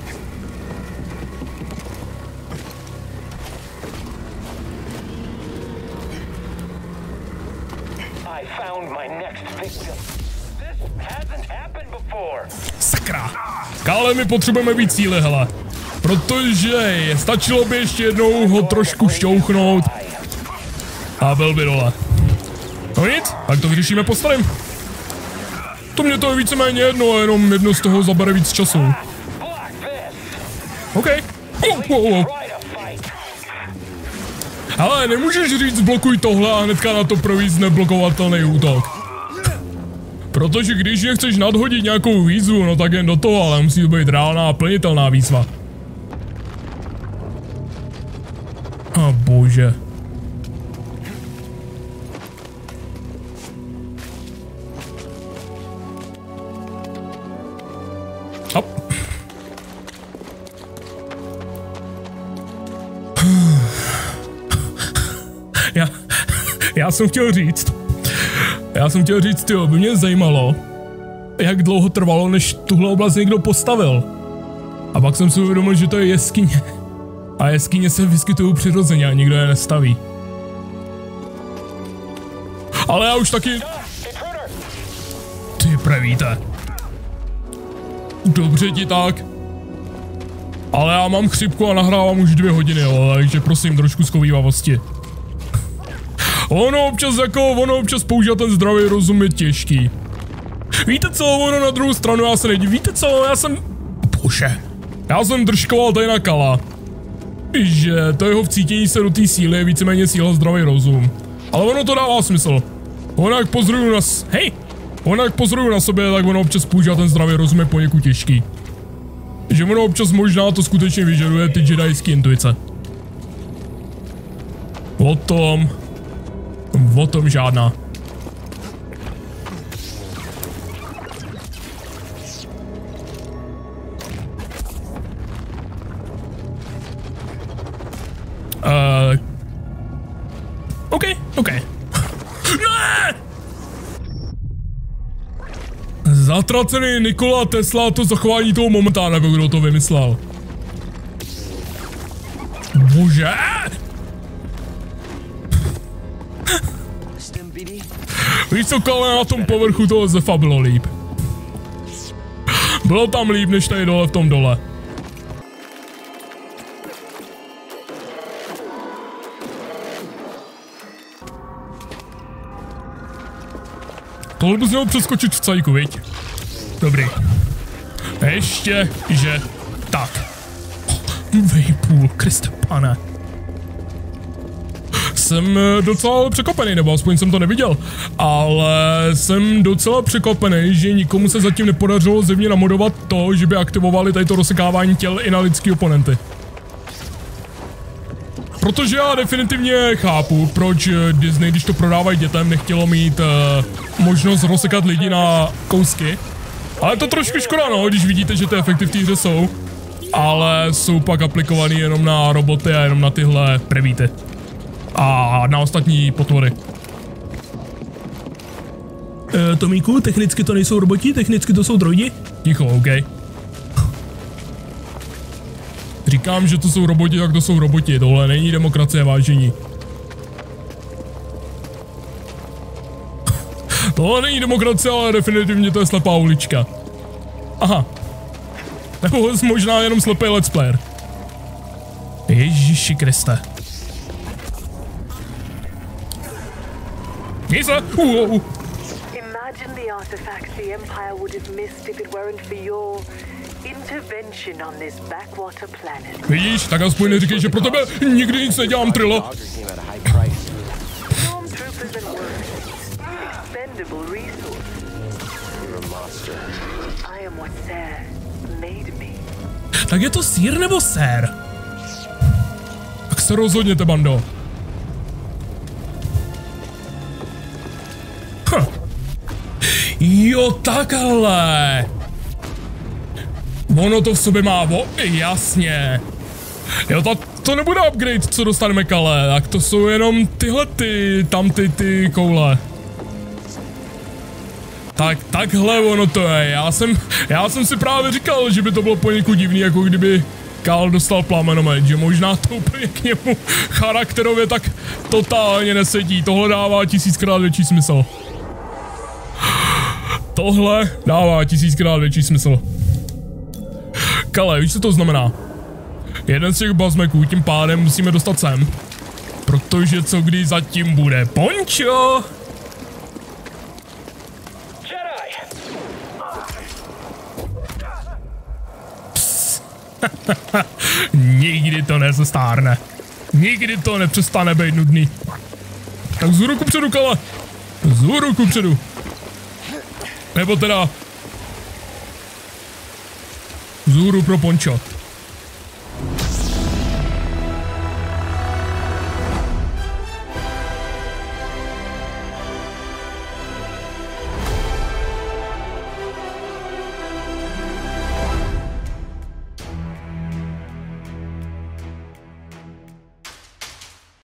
Sakra! Kále, my potřebujeme víc síly, hele. Protože stačilo by ještě jednou ho trošku šťouchnout. A byl by dole. No nic, tak to vyřešíme po starém. To mě to je víceméně jedno, jenom jedno z toho zabere víc času. OK. Wow. Ale nemůžeš říct blokuj tohle a hnedka na to províc neblokovatelný útok. Protože když je chceš nadhodit nějakou výzvu, no tak jen do toho, ale musí to být reálná a plnitelná výzva. Bože. Hop. Já jsem chtěl říct, jo, by mě zajímalo, jak dlouho trvalo, než tuhle oblast někdo postavil. A pak jsem si uvědomil, že to je jeskyně. A jeskyně se vyskytují přirozeně a nikdo je nestaví. Ale já už taky... Ty pravíte. Dobře ti tak. Ale já mám chřipku a nahrávám už 2 hodiny, jo, takže prosím trošku shovívavosti. Ono občas používat ten zdravý rozum je těžký. Víte co, ono na druhou stranu já se nedivím. Víte co, Bože. Já jsem držkoval tady na Kala. Že to jeho vcítění se do té síly je víceméně síla zdravý rozum. Ale ono to dává smysl. Ono jak pozoruju na sobě, tak ono občas používá ten zdravý rozum je poněkud těžký. Že ono občas možná to skutečně vyžaduje ty jedajské intuice. O tom žádná. OK. Ne! Zatracený Nikola Tesla, to zachování toho momenta, nebo kdo to vymyslel. Bože! Víš co, Kale, na tom povrchu toho Zefa bylo líp. Bylo tam líp, než tady dole v tom dole. Tohle bys měl přeskočit v cajku, viď? Dobrý. Ještě, že tak. Vejpůl, Kriste pane. Jsem docela překvapený, nebo aspoň jsem to neviděl, ale jsem docela překvapený, že nikomu se zatím nepodařilo zevně namodovat to, že by aktivovali tady to rozsekávání těl i na lidský oponenty. Protože já definitivně chápu, proč Disney, když to prodávají dětem, nechtělo mít možnost rozsekat lidi na kousky. Ale to trošku škoda, no, když vidíte, že ty efekty v té hře jsou. Ale jsou pak aplikovaný jenom na roboty a jenom na tyhle prevíty. A na ostatní potvory. Tomíku, technicky to nejsou roboti, technicky to jsou droidi? Ticho, OK. Říkám, že to jsou roboti, tak to jsou roboti, tohle není demokracie, vážení. Tohle není demokracie, ale definitivně to je slepá ulička. Aha. Nebo možná jenom slepý let's player. Ježiši Kriste. Imagine the artifacts the Empire would have missed if it weren't for your intervention on this backwater planet. Vidíš, tak aspoň neříkej, že pro tebe nikdy nic nedělám, Trilo. Stormtroopers and workers. Expendable resources. You're a monster. I am what Ser made me. Tak je to sír nebo sér? Tak se rozhodněte, bando. Jo, takhle. Ono to v sobě má, jasně. Jo, to nebude upgrade, co dostaneme, Kale, tak to jsou jenom tyhle ty koule. Tak takhle ono to je, já jsem si právě říkal, že by to bylo poněkud divný, jako kdyby Kal dostal plamenomet, že možná to úplně k němu charakterově tak totálně nesedí, tohle dává 1000krát větší smysl. Tohle dává 1000krát větší smysl. Kale, víš, co to znamená? Jeden z těch bazmeků tím pádem musíme dostat sem. Protože co když zatím bude Pončo? Nikdy to nezestárne. Nikdy to nepřestane být nudný. Tak vzhůru kupředu, Kale. Vzhůru kupředu. Nebo teda vzhůru pro Pončo.